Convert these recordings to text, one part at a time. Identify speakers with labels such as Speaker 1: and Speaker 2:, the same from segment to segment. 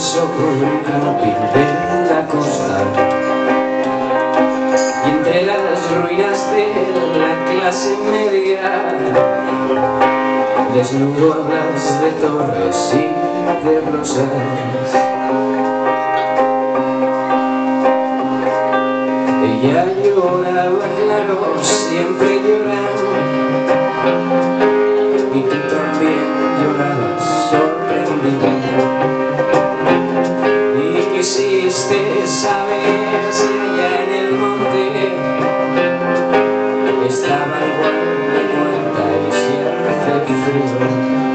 Speaker 1: sobre un carpil de la costa, y entre las ruinas de la clase media desnudo hablas de torres y de rosas. Ella lloraba, claro, siempre lloraba, y tú también llorabas sorprendida, y quisiste saber si allá en el monte estaba igual de muerta y si hace frío.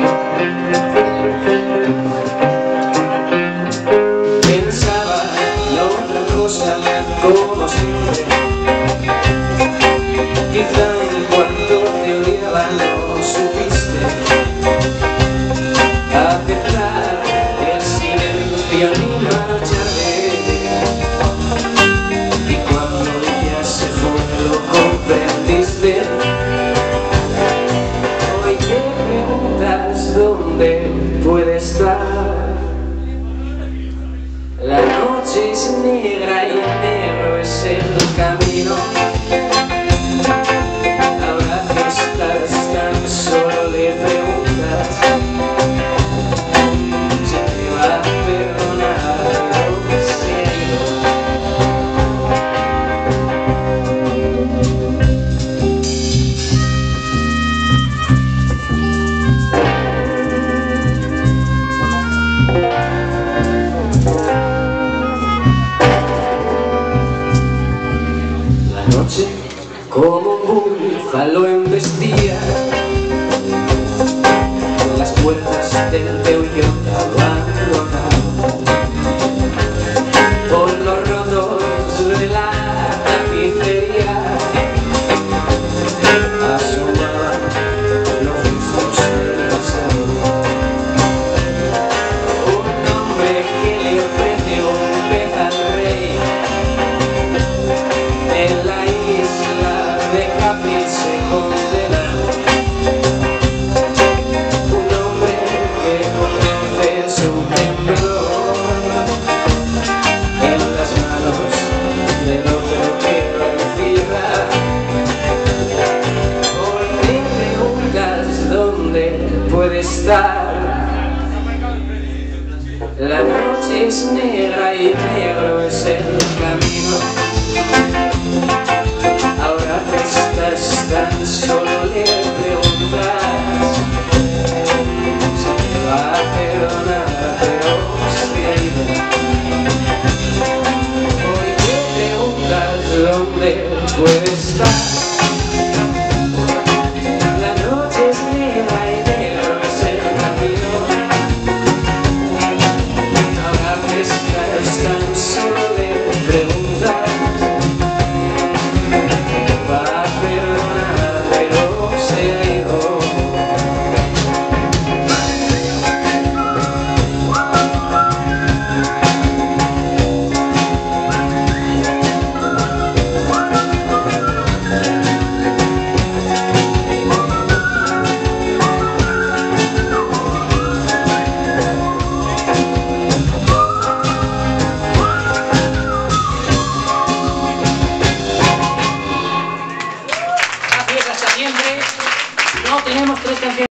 Speaker 1: Pensaba en otra cosa, como siempre, quizá en cuanto te odiaba no supiste aceptar el silencio ni marcharte, y cuando ella se fue lo comprendiste. Hoy te preguntas dónde puede estar. La noche es negra y negro es el camino. Ahora que estás tan solo le preguntas si te va a perdonar lo que se ha ido. La noche como un búfalo embestía las puertas del Toyota abandonado, por los rotos de la tapicería asomaban los rizos del pasado. Un hombre que le ofrece un pez al rey en la isla de Capri se condena. Un hombre que conoce su temblor en las manos del otro que lo encierra. Hoy te preguntas dónde puede estar. La noche es negra y negro es el camino. Ahora que estás tan solo le preguntas si te va a perdonar, pero se ha ido. Hoy te preguntas dónde puede estar. La noche es negra y negro es el camino. Ahora que estás tan solo le preguntas no tenemos 3 canciones.